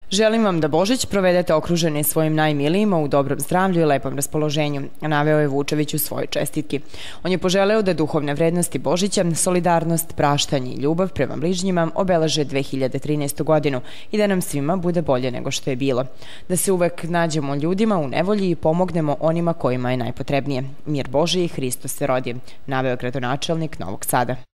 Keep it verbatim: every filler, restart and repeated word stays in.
Želim vam da Božić provedete okruženi svojim najmilijima u dobrom zdravlju i lepom raspoloženju, naveo je Vučević u svojoj čestitki. On je poželeo da duhovne vrednosti Božića, solidarnost, praštanje i ljubav prema bližnjima obeleže dve hiljade trinaestu godinu i da nam svima bude bolje nego što je bilo. Da se uvek nađemo ljudima u nevolji i pomognemo onima kojima je najpotrebnije. Mir Božiji, Hristos se rodi, naveo gradonačelnik Novog Sada.